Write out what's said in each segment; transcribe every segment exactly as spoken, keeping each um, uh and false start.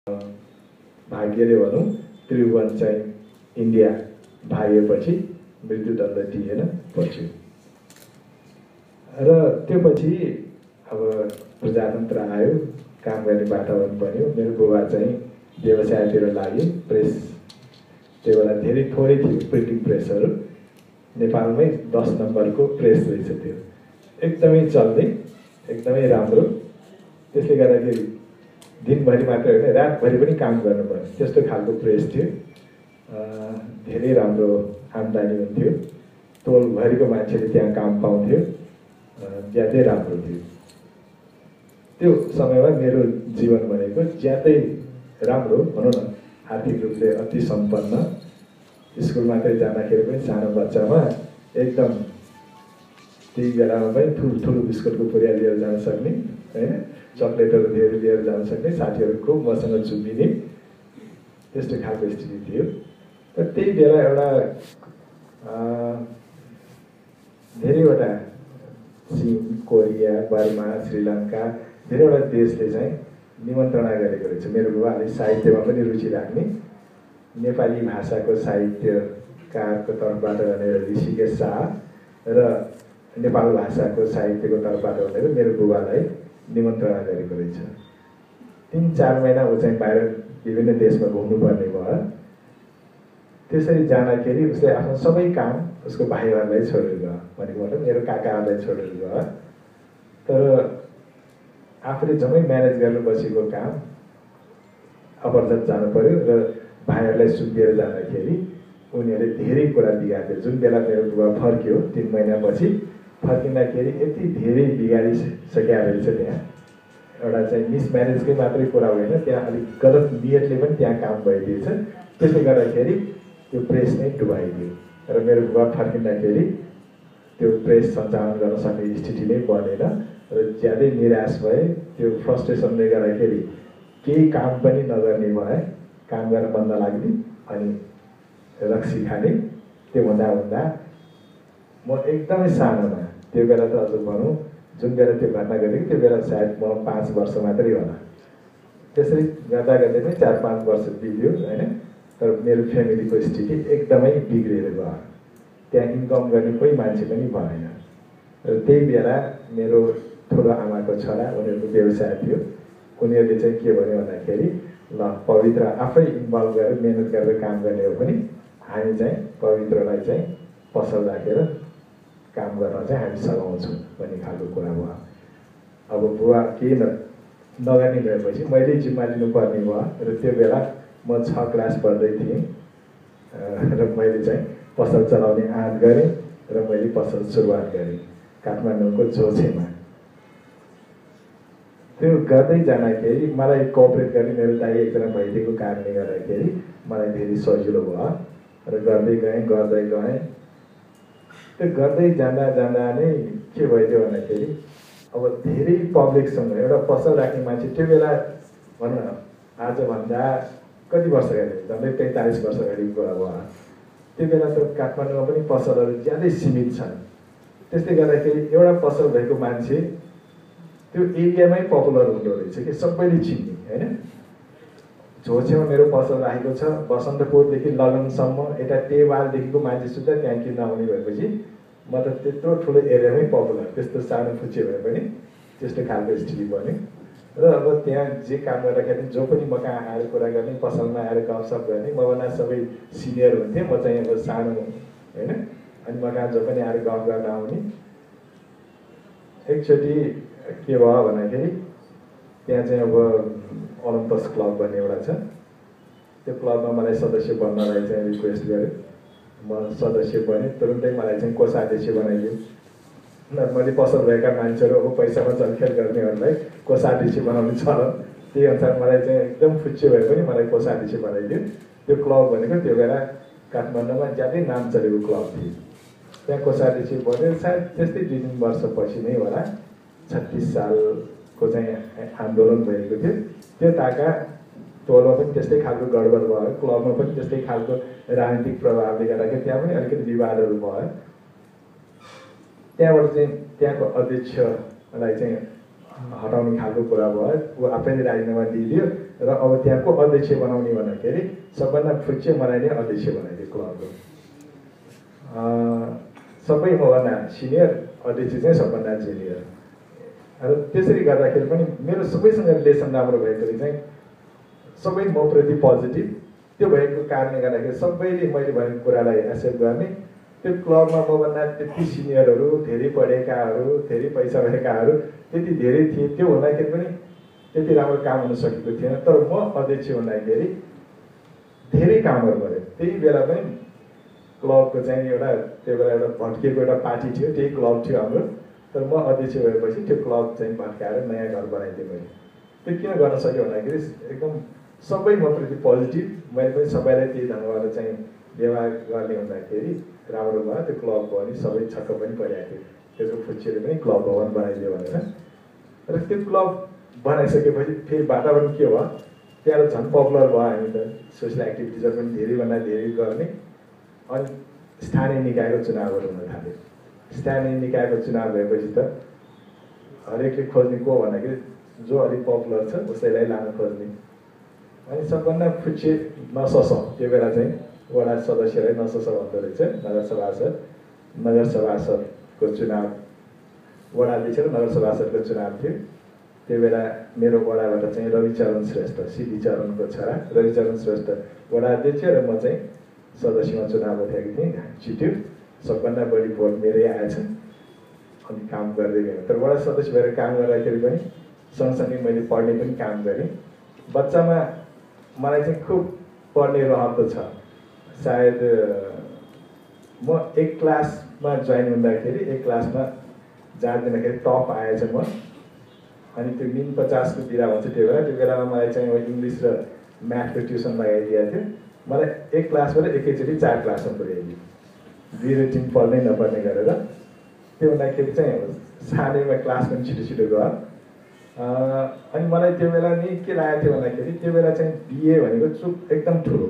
भाग्यले भनौँ त्रिभुवन चाहिँ इन्डिया भागेपछि मृत्युदण्ड दिएन बच्यो। र त्यो पछि अब प्रजातन्त्र आयो, काम गर्ने वातावरण बन्यो। मेरो बुबा चाहिँ व्यवसायतिर लागे। प्रेस त्यो बेला धेरै थोरै थियो प्रिन्टिङ प्रेसहरू, नेपालमै दस नम्बरको प्रेस रहेछ त्यो, एकदमै चल्दै एकदमै राम्रो। त्यसले गर्दाखेरि दिनभरि मात्र होइन रातभरि पनि काम गर्नुपर्ने त्यस्तो खालको प्रेस थियो। धेरै राम्रो आम्दानी हुन्थ्यो, टोलभरिको मान्छेले त्यहाँ काम पाउँथ्यो, ज्यादै राम्रो थियो। त्यो समयमा मेरो जीवन भनेको ज्यादै राम्रो भनौँ न, आर्थिक रूपले अति सम्पन्न। स्कुल मात्रै जाँदाखेरि पनि सानो बच्चामा एकदम त्यही बेलामा पनि ठुल्ठुलो बिस्कुटको पुर्या लिएर जान सक्ने होइन, चक्लेटहरू धेरै लिएर जान सक्ने, साथीहरूको मसँग चुम्बिने त्यस्तो खालको स्थिति थियो। र त्यही बेला एउटा धेरैवटा चीन, कोरिया, बर्मा, श्रीलङ्का धेरैवटा देशले चाहिँ निमन्त्रणा गरेको रहेछ। मेरो बुबाले साहित्यमा पनि रुचि राख्ने, नेपाली भाषाको साहित्यकारको तर्फबाट भनेर ऋषिकेश शाह र नेपाल भाषाको साहित्यको तर्फबाट भनेर मेरो बुबालाई निमन्त्रणा गरेको रहेछ। तिन चार महिना ऊ चाहिँ बाहिर विभिन्न देशमा घुम्नुपर्ने भयो। त्यसरी जाँदाखेरि उसले आफ्नो सबै काम उसको भाइहरूलाई छोडेर गयो, भनेको मतलब मेरो काकाहरूलाई छोडेर गयो। तर आफूले जम्मै म्यानेज गर्नु बसेको काम अपरझट जानु पर्यो र भाइहरूलाई सुम्पिएर जाँदाखेरि उनीहरूले धेरै कुरा बिगार्थ्यो। जुन बेला मेरो बुबा फर्क्यो तिन महिनापछि, फर्किँदाखेरि यति धेरै बिगारिसकेका रहेछ त्यहाँ। एउटा चाहिँ मिसम्यानेजकै मात्रै कुरा होइन, त्यहाँ अलिक गलत नियतले पनि त्यहाँ काम भइदिएछ। त्यसले गर्दाखेरि त्यो प्रेस नै डुबाइदियो र मेरो बुबा फर्किँदाखेरि त्यो प्रेस सञ्चालन गर्न सक्ने स्थिति नै बनेन र ज्यादै निराश भए। त्यो फ्रस्ट्रेसनले गर्दाखेरि केही काम पनि नगर्ने भए, काम गर्न मन नलाग्ने अनि रक्सी खाने। त्योभन्दा हुँदा म एकदमै सानोमा, त्यो बेला त अझ भनौँ जुन बेला त्यो घटना गरेको त्यो बेला सायद म पाँच वर्ष मात्रै होला। त्यसरी गर्दा गर्दै पनि चार पाँच वर्ष बित्यो होइन। तर मेरो फ्यामिलीको स्थिति एकदमै बिग्रेर गयो। त्यहाँ इन्कम गर्ने कोही मान्छे पनि भएन। र त्यही बेला मेरो ठुलो आमाको छोरा, उनीहरूको व्यवसाय थियो। उनीहरूले चाहिँ के भन्यो भन्दाखेरि ल पवित्र आफै इन्भल्भ गरेर मेहनत गरेर काम गर्ने हो भने हामी चाहिँ पवित्रलाई चाहिँ पसल राखेर काम गर्न चाहिँ हामी सघाउँछौँ भन्ने खालको कुरा भयो। अब बुवा केही न नगर्ने भएपछि मैले जिम्मा लिनुपर्ने भयो। र त्यो बेला म छ क्लास पढ्दै थिएँ र मैले चाहिँ पसल चलाउने आँट गरेँ र मैले पसल सुरुवात गरेँ काठमाडौँको जोछेमा। त्यो गर्दै जाँदाखेरि मलाई कोअपरेट गर्ने मेरो दाइ एकजना भइदिएको कारणले गर्दाखेरि मलाई धेरै सजिलो भयो र गर्दै गएँ गर्दै गएँ। त्यो गर्दै जाँदा जाँदा नै के भइदियो भन्दाखेरि अब धेरै पब्लिकसँग एउटा पसल राख्ने मान्छे त्यो बेला भनौँ न आजभन्दा कति वर्ष अगाडि, झन्डै पैँतालिस वर्ष अगाडिको कुरा भयो। त्यो बेला त काठमाडौँमा पनि पसलहरू ज्यादै सीमित छन्। त्यसले गर्दाखेरि एउटा पसल भएको मान्छे त्यो एरियामै पपुलर हुँदो रहेछ कि सबैले चिन्ने होइन। झोछेमा मेरो पसल राखेको छ, बसन्तपुरदेखि लगनसम्म यता टेवालदेखिको मान्छे सुत्दा त्यहाँ किन्न आउने भएपछि म त त्यत्रो ठुलो एरियामै पपुलर, त्यस्तो सानो फुच्चे भए पनि त्यस्तो खालको स्थिति बन्यो। र अब त्यहाँ जे काम गर्दाखेरि जो पनि म कहाँ आएर कुरा गर्ने, पसलमा आएर गफसफ गर्ने, मभन्दा सबै सिनियर हुन्थे, म चाहिँ अब सानो होइन। अनि म कहाँ जो पनि आएर गफ गर्न आउने। एकचोटि के भयो भन्दाखेरि त्यहाँ चाहिँ अब ओलम्पस क्लब भन्ने एउटा छ, त्यो क्लबमा मलाई सदस्य बन्नलाई चाहिँ रिक्वेस्ट गरेँ। म सदस्य बनेँ, तुरुन्तै मलाई चाहिँ कोषाध्यक्ष बनाइदियो। मैले पसल भएका मान्छेहरू अब पैसामा चलखेल गर्नेहरूलाई कोषाध्यक्ष बनाउनु छ र त्यही अनुसार मलाई चाहिँ एकदम फुच्चे भए पनि मलाई कोषाध्यक्ष बनाइदियो। त्यो क्लब भनेको त्यो बेला काठमाडौँमा ज्यादै नाम चलेको क्लब थियो। त्यहाँ कोषाध्यक्ष बन्यो। सायद त्यस्तै दुई तिन वर्षपछि नै होला छत्तिस सालको चाहिँ आन्दोलन भएको थियो। त्यो ताका टोलमा पनि त्यस्तै खालको गडबड भयो, क्लबमा पनि त्यस्तै खालको राजनीतिक प्रभावले गर्दाखेरि त्यहाँ पनि अलिकति विवादहरू भयो। त्यहाँबाट चाहिँ त्यहाँको अध्यक्षलाई चाहिँ हटाउने खालको कुरा भयो। ऊ आफैले राजीनामा दिइदियो र अब त्यहाँको अध्यक्ष बनाउने भन्दाखेरि सबभन्दा फुच्चे मलाई नै अध्यक्ष बनाइदियो क्लबको। सबै मभन्दा सिनियर, अध्यक्ष चाहिँ सबभन्दा जुनियर। र त्यसरी गर्दाखेरि पनि मेरो सबैसँग रिलेसन राम्रो भएकोले चाहिँ सबै मप्रति पोजिटिभ, त्यो भएको कारणले गर्दाखेरि सबैले मैले भनेको कुरालाई एक्सेप्ट गर्ने। त्यो क्लबमा मभन्दा त्यति सिनियरहरू, धेरै पढेकाहरू, धेरै पैसा भएकाहरू त्यति धेरै थिए। त्यो हुँदाखेरि पनि त्यति राम्रो काम हुन सकेको थिएन। तर म अध्यक्ष हुँदाखेरि धेरै कामहरू गरेँ। त्यही बेला पनि क्लबको चाहिँ एउटा त्यो बेला एउटा भट्किएको एउटा पार्टी थियो, त्यही क्लब थियो हाम्रो। तर म अध्यक्ष भएपछि त्यो क्लब चाहिँ भत्काएर नयाँ घर बनाइदिएँ मैले। त्यो किन गर्न सक्यो भन्दाखेरि एकदम सबै मप्रति पोजिटिभ, मैले पनि सबैलाई त्यही ढङ्गबाट चाहिँ व्यवहार गर्ने हुँदाखेरि राम्रो भयो। त्यो क्लब भयो भने सबै छक्क पनि परिआएको थियो, त्यसको फुच्चेले पनि क्लब भवन बनाइदियो भनेर। र त्यो क्लब बनाइसकेपछि फेरि वातावरण के भयो, त्यहाँ झन् पपुलर भयो। हामी त सोसियल एक्टिभिटिजहरू पनि धेरैभन्दा धेरै गर्ने। अनि स्थानीय निकायको चुनावहरू हुन थाल्यो। स्थानीय निकायको चुनाव भएपछि त हरेकले खोज्ने को भन्दाखेरि जो अलिक पपुलर छ उसैलाई लान खोज्ने। अनि सबभन्दा फुच्चे नसस, त्यो बेला चाहिँ वडा सदस्यलाई नसस भन्दो रहेछ। नगर सभासद नगर सभासदको चुनाव, वडा अध्यक्ष र नगर सभासदको चुनाव थियो। त्यो बेला मेरो वडाबाट चाहिँ रविचरण श्रेष्ठ, सिडी चरणको छोरा रविचरण श्रेष्ठ वडा अध्यक्ष र म चाहिँ सदस्यमा चुनाव उठेको थिएँ। जित्यो, सबभन्दा बढी भोट मेरै आएछ। अनि काम गर्दै गएँ। तर वडा सदस्य भएर काम गर्दाखेरि पनि सँगसँगै मैले पढ्ने पनि काम गरेँ। बच्चामा मलाई चाहिँ खुब पढ्ने रहर त छ। सायद म एक क्लासमा जोइन हुँदाखेरि, एक क्लासमा जाँदाखेरि टप आएछ म। अनि त्यो मिन पचासको दिँदा भन्छ त्यो बेला। त्यो बेलामा मलाई चाहिँ इङ्ग्लिस र म्याथको ट्युसन लगाइदिएको थियो। मलाई एक क्लासबाट एकैचोटि चार क्लासमा पुर्याइदियो, दुई रुटिन पढ्नै नपर्ने गरेर। त्यो हुँदाखेरि चाहिँ सानैमा क्लास पनि छिटो छिटो गयो। अनि मलाई त्यो बेला नि के लागेको थियो भन्दाखेरि त्यो बेला चाहिँ बिए भनेको चुप एकदम ठुलो,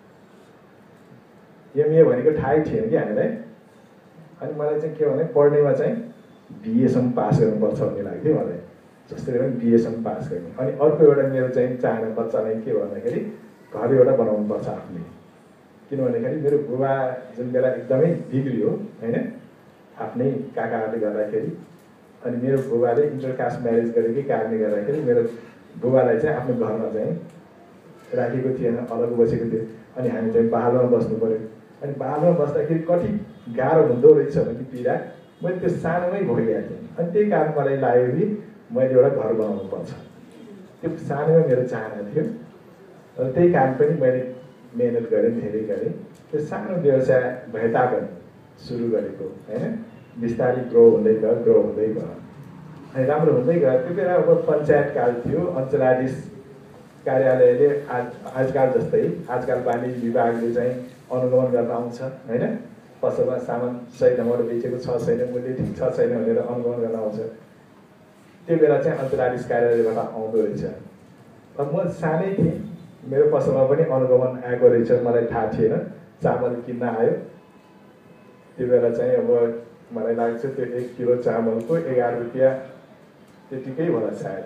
एमए भनेको थाहै थिएन कि हामीलाई। अनि मलाई चाहिँ के भने पढ्नेमा चाहिँ बिएसम्म पास गर्नुपर्छ भन्ने लाग्थ्यो मलाई, जसरी पनि बिएसम्म पास गर्ने। अनि अर्को एउटा मेरो चाहिँ चाहना बच्चालाई के भन्दाखेरि घर एउटा बनाउनुपर्छ आफूले। किनभनेखेरि मेरो बुबा जुन बेला एकदमै बिग्रियो होइन, आफ्नै काकाहरूले गर्दाखेरि। अनि मेरो बुबाले इन्टरकास्ट म्यारेज गरेकै कारणले गर्दाखेरि मेरो बुबालाई चाहिँ आफ्नो घरमा चाहिँ राखेको थिएन, अलग बसेको थियो। अनि हामी चाहिँ पाहाडमा बस्नु पऱ्यो। अनि पाहाडमा बस्दाखेरि कति गाह्रो हुँदो रहेछ भन्ने पीडा मैले त्यो सानोमै भोगिरहेको थिएँ। अनि त्यही कारण मलाई लाग्यो कि मैले एउटा घर बनाउनु पर्छ। त्यो सानोमै मेरो चाहना थियो। र त्यही कारण पनि मैले मेहनत गरेँ, धेरै गरेँ। त्यो सानो व्यवसाय भए तापनि सुरु गरेको होइन, बिस्तारै ग्रो हुँदै गयो, ग्रो हुँदै गयो। अनि राम्रो हुँदै गयो। त्यो बेला अब पञ्चायत काल थियो। अञ्चलाधीश कार्यालयले आज आजकाल जस्तै आजकाल वाणिज्य विभागले चाहिँ अनुगमन गर्न आउँछ होइन। पसलमा सामान सही ढङ्गबाट बेचेको छ छैन, मूल्य ठिक छ छैन भनेर अनुगमन गर्न आउँछ। त्यो बेला चाहिँ अञ्चलाधीश कार्यालयबाट आउँदो रहेछ। अब म सानै थिएँ, मेरो पसलमा पनि अनुगमन आएको रहेछ, मलाई थाहा थिएन। चामल किन्न आयो। त्यो बेला चाहिँ अब मलाई लाग्छ त्यो एक किलो चामलको एघार रुपियाँ त्यतिकै होला सायद,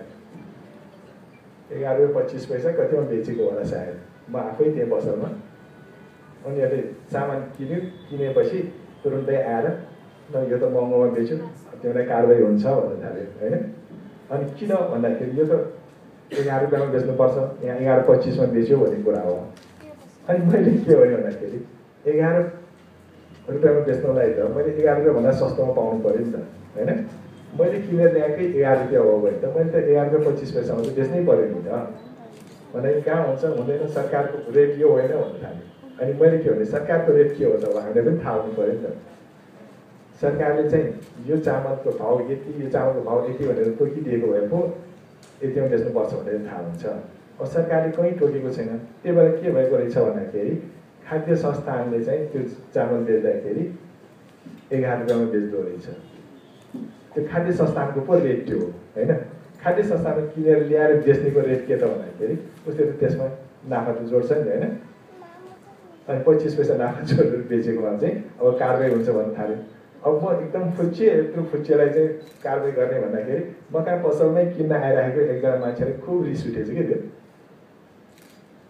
एघार रुपियाँ पच्चिस पैसा कतिमा बेचेको होला सायद। म आफै थिएँ पसलमा। उनीहरूले सामान किन्यो, किनेपछि तुरुन्तै आएर ल यो त महँगोमा बेच्यो, तिमीलाई कारवाही हुन्छ भन्न थाल्यो होइन। अनि किन भन्दाखेरि यो त एघार रुपियाँमा बेच्नुपर्छ, यहाँ एघार पच्चिसमा बेच्यो भन्ने कुरा हो। अनि मैले के भने भन्दाखेरि एघार रुपियाँमा बेच्नलाई त मैले एघार रुपियाँभन्दा सस्तोमा पाउनु पऱ्यो नि त होइन। मैले किनेर ल्याएकै एघार रुपियाँ हो भने त मैले त एघार रुपियाँ पच्चिस पैसामा त बेच्नै पऱ्यो नि त भन्दाखेरि कहाँ हुन्छ, हुँदैन, सरकारको रेट यो होइन भन्न थाल्यो। अनि मैले के भने सरकारको रेट के हो त हामीले पनि थाहा हुनु पऱ्यो नि त। सरकारले चाहिँ यो चामलको भाउ यति, यो चामलको भाउ यति भनेर तोकिदिएको भए पो यतिमा बेच्नुपर्छ भनेर थाहा हुन्छ। अब सरकारले कहीँ टोकेको छैन। त्यही भएर के भएको रहेछ भन्दाखेरि खाद्य संस्थानले चाहिँ त्यो चामल बेच्दाखेरि एघार रुपियाँमा बेच्दो रहेछ। त्यो खाद्य संस्थानको पो रेट थियो होइन। खाद्य संस्थानमा किनेर ल्याएर बेच्नेको रेट के त भन्दाखेरि उसले त त्यसमा नाफा त जोड्छ नि होइन। अनि पच्चिस पैसा नाफा जोडेर बेचेकोमा चाहिँ अब कारवाही हुन्छ भन्नु थाल्यो। अब म एकदम फुच्चे, यत्रो फुच्चेलाई चाहिँ कारवाही गर्ने भन्दाखेरि म कहाँ पसलमै किन्न आइराखेको एकजना मान्छेले खुब रिस उठेछ कि त्यो।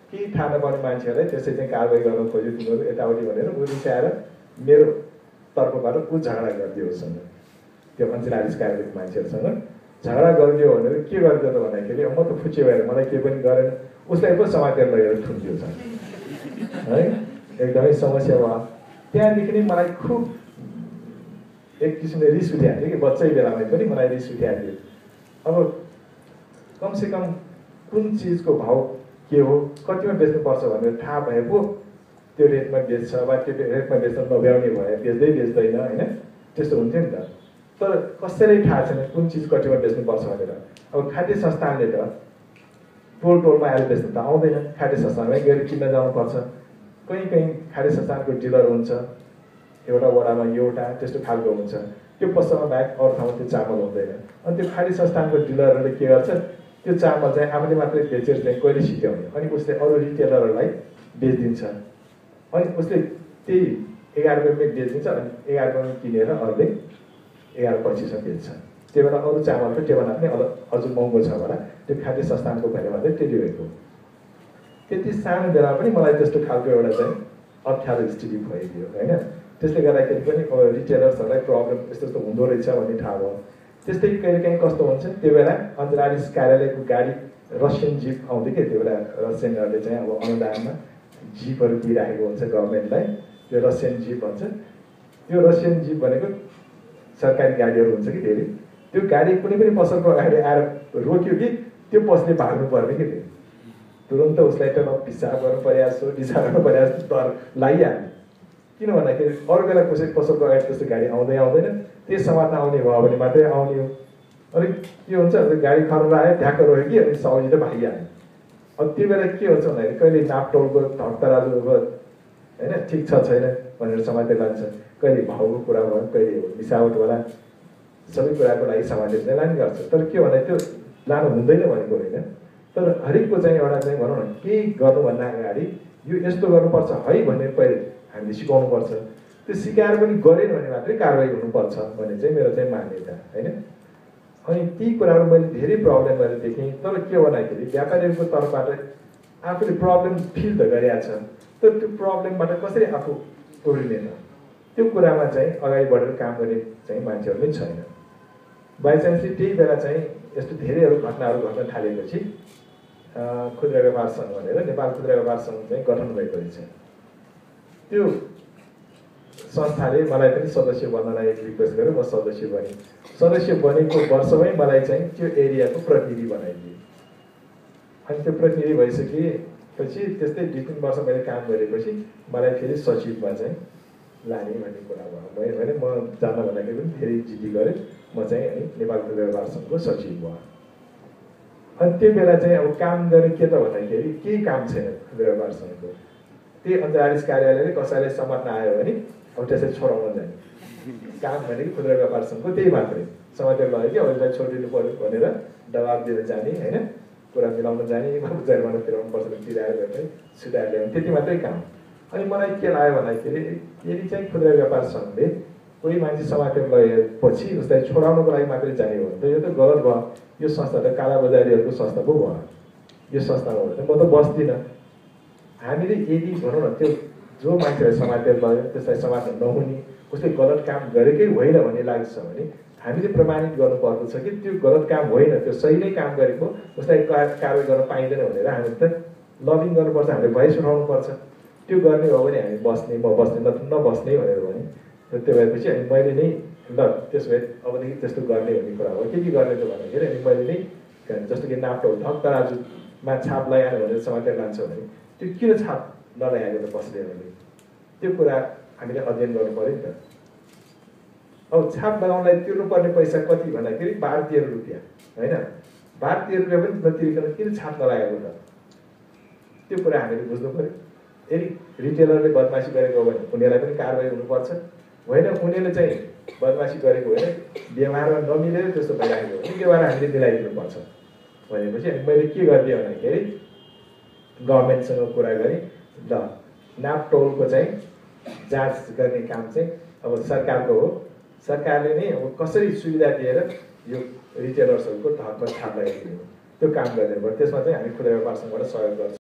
केही थाहा नपाउने मान्छेहरूलाई त्यसै चाहिँ कारवाही गर्न खोज्यो तिमीहरू यताउति भनेर ऊ रिसाएर मेरो तर्फबाट ऊ झगडा गरिदियो उसँग, त्यो अञ्चलाधीश कार्यालयको मान्छेहरूसँग झगडा गरिदियो भनेर के गरिदियो त भन्दाखेरि म त फुच्चे भएर मलाई केही पनि गरेन, उसलाई पो समातेर लगेर थुन्दियो छ है। एकदमै समस्या भयो। त्यहाँदेखि नै मलाई खुब एक किसिमले रिस उठिहाल्यो कि बच्चै बेलामै पनि मलाई रिस उठिहाल्यो। अब कमसेकम कुन चिजको भाउ के हो, कतिमा बेच्नुपर्छ भनेर थाहा भए पो त्यो रेटमा बेच्छ वा त्यो रेटमा बेच्न नभ्याउने भए बेच्दै बेच्दैन होइन, त्यस्तो हुन्थ्यो नि त। तर कसैलाई थाहा छैन कुन चिज कतिमा बेच्नुपर्छ भनेर। अब खाद्य संस्थानले त टोल टोलमा आएर बेच्नु त आउँदैन, खाद्य संस्थानमै गएर किन्न जानुपर्छ। कहीँ कहीँ खाद्य संस्थानको डिलर हुन्छ, एउटा वडामा एउटा त्यस्तो खालको हुन्छ, त्यो पसलमा बाहेक अरू ठाउँमा त्यो चामल हुँदैन। अनि त्यो खाद्य संस्थानको डिलरहरूले के गर्छ, त्यो चामल चाहिँ आफूले मात्रै बेचेर चाहिँ कहिले सिध्याउने, अनि उसले अरू रिटेलरहरूलाई बेचिदिन्छ। अनि उसले त्यही एघार रुपियाँमै बेचिदिन्छ, अनि एघार रुपियाँमा किनेर अरूले एघार पच्चिसमा बेच्छ। त्यो बेला अरू चामलको त्योभन्दा पनि अझ अझ महँगो छ होला, त्यो खाद्य संस्थानको भएमा चाहिँ त्यति भएको। त्यति सानो बेला पनि मलाई त्यस्तो खालको एउटा चाहिँ अप्ठ्यारो स्थिति भइदियो होइन। त्यसले गर्दाखेरि पनि अब रिटेलर्सहरूलाई प्रब्लम यस्तो यस्तो हुँदो रहेछ भन्ने थाहा भयो। त्यस्तै कहिले काहीँ कस्तो हुन्छ, त्यो बेला अञ्चलाधीश कार्यालयको गाडी रसियन जिप आउँथ्यो कि, त्यो बेला रसियनहरूले चाहिँ अब अनुदानमा जिपहरू दिइराखेको हुन्छ गभर्मेन्टलाई, त्यो रसियन जिप भन्छ। त्यो रसियन जिप भनेको सरकारी गाडीहरू हुन्छ कि धेरै, त्यो गाडी कुनै पनि पसलको अगाडि आएर रोक्यो कि त्यो पसले भाग्नु पर्ने कि त्यो तुरन्त उसलाई त पिसाब गर्नु परिहाल्छ सो डिसा गर्नु परिहाल्छ डर लागिहाल्यो। किन भन्दाखेरि अरू बेला कसै पसलको अगाडि त्यस्तो गाडी आउँदै आउँदैन, त्यही समात्न आउने भयो भने मात्रै आउने हो। अनि के हुन्छ, गाडी खरेर आयो ढ्याक्क रोक्यो कि अनि सजिलो भागिहाल्यो। अब त्यो बेला के हुन्छ भन्दाखेरि कहिले नापतोलको धडतराजु होइन ठिक छ छैन भनेर समातेर लान्छ, कहिले भाउको कुरा भयो, कहिले मिसावटवाला सबै कुराको लागि समातेर चाहिँ लाने गर्छ। तर के भन्दा त्यो लानु हुँदैन भनेको होइन, तर हरेकको चाहिँ एउटा चाहिँ भनौँ न केही गर्नुभन्दा अगाडि यो यस्तो गर्नुपर्छ है भनेर पहिले हामीले सिकाउनुपर्छ। त्यो सिकाएर पनि गरेन भने मात्रै कारवाही हुनुपर्छ भन्ने चाहिँ मेरो चाहिँ मान्यता होइन। अनि ती कुराहरू मैले धेरै प्रब्लम गरेर देखेँ। तर के भन्दाखेरि व्यापारीहरूको तर्फबाट आफूले प्रब्लम फिल त गरेका छ, तर त्यो प्रब्लमबाट कसरी आफू ओर्लिने त, त्यो कुरामा चाहिँ अगाडि बढेर काम गर्ने चाहिँ मान्छेहरू पनि छैन। बाइचान्सली त्यही बेला चाहिँ यस्तो धेरैहरू घटनाहरू घट्न थालेपछि खुद्रा व्यापार सङ्घ भनेर नेपाल खुद्रा व्यापार सङ्घ चाहिँ गठन भएको रहेछ। त्यो संस्थाले मलाई पनि सदस्य बन्नलाई रिक्वेस्ट गर्यो, म सदस्य बनेँ। सदस्य बनेको वर्षमै मलाई चाहिँ त्यो एरियाको प्रतिनिधि बनाइदिए। अनि त्यो प्रतिनिधि भइसकेपछि त्यस्तै दुई तिन वर्ष मैले काम गरेपछि मलाई फेरि सचिवमा चाहिँ लाने भन्ने कुरा भयो। मैले म जान्न भन्दाखेरि पनि धेरै जिद्दी गरेँ, म चाहिँ है नेपाल खुद्रा व्यापार सङ्घको सचिव भयो। अनि त्यो बेला चाहिँ अब काम गर्ने के त भन्दाखेरि केही काम छैन खुद्रा व्यापार सङ्घको। त्यही अञ्चलाधीश कार्यालयले कसैलाई समात्न आयो भने अब त्यसरी छोडाउन जाने काम भनेको खुद्रा व्यापार सङ्घको त्यही मात्रै, समातेर लग्यो कि अरूलाई छोडिदिनु पऱ्यो भनेर दबाब दिएर जाने होइन, कुरा मिलाउन जाने, जरिमाना तिराउनु पर्छ भने तिराएर गएर सुधार ल्याउने, त्यति मात्रै काम। अनि मलाई के लाग्यो भन्दाखेरि यदि चाहिँ खुद्रा व्यापार सङ्घले कोही मान्छे समातेर लगेपछि उसलाई छोडाउनको लागि मात्रै जाने हो भने त यो त गलत भयो। यो संस्था त कालाबजारीहरूको संस्था पो भयो। यो संस्थामा हो भने म त बस्दिनँ। हामीले यदि भनौँ न त्यो जो मान्छेलाई समातेर लग्यो त्यसलाई समात्न नहुने, उसले गलत काम गरेकै होइन भन्ने लाग्छ भने हामीले प्रमाणित गर्नुपर्दो छ कि त्यो गलत काम होइन, त्यो सही नै काम गरेको, उसलाई कारवाही गर्न पाइँदैन भनेर हामीले त लबिङ गर्नुपर्छ, हामीले भोइस उठाउनुपर्छ। त्यो गर्ने हो भने हामी बस्ने, म बस्ने न नबस्ने भनेर भने र त्यो भएपछि अनि मैले नै ल त्यसो भए अबदेखि त्यस्तो गर्ने भन्ने कुरा हो। के के गर्ने त भन्दाखेरि अनि मैले नै जस्तो कि नाप्टो धक तराजुमा छाप लगाएर भनेर समातेर लान्छ भने त्यो किन छाप नलगाएको त पसले भने त्यो कुरा हामीले अध्ययन गर्नु पऱ्यो नि त। अब छाप लगाउनलाई तिर्नुपर्ने पैसा कति भन्दाखेरि बाह्र तेह्र रुपियाँ होइन, बाह्र तेह्र रुपियाँ पनि नतिरिकन किन छाप नलागेको त, त्यो कुरा हामीले बुझ्नु पऱ्यो। यदि रिटेलरले बदमासी गरेको हो भने उनीहरूलाई पनि कारवाही हुनुपर्छ, होइन उनीहरूले चाहिँ बदमासी गरेको होइन व्यवहारमा नमिलेर त्यस्तो भइराखेको हो भने व्यवहार हामीले मिलाइदिनुपर्छ भनेपछि अनि मैले के गरिदिएँ भन्दाखेरि गभर्मेन्टसँग कुरा गरेँ, ल नापतोलको चाहिँ जाँच गर्ने काम चाहिँ अब सरकारको हो, सरकारले नै अब कसरी सुविधा दिएर यो रिटेलर्सहरूको धर्म छाप लगाइदिनु त्यो काम गरिदिनु पर्यो। त्यसमा चाहिँ हामी खुद्रा व्यापार सङ्घबाट सहयोग गर्छौँ।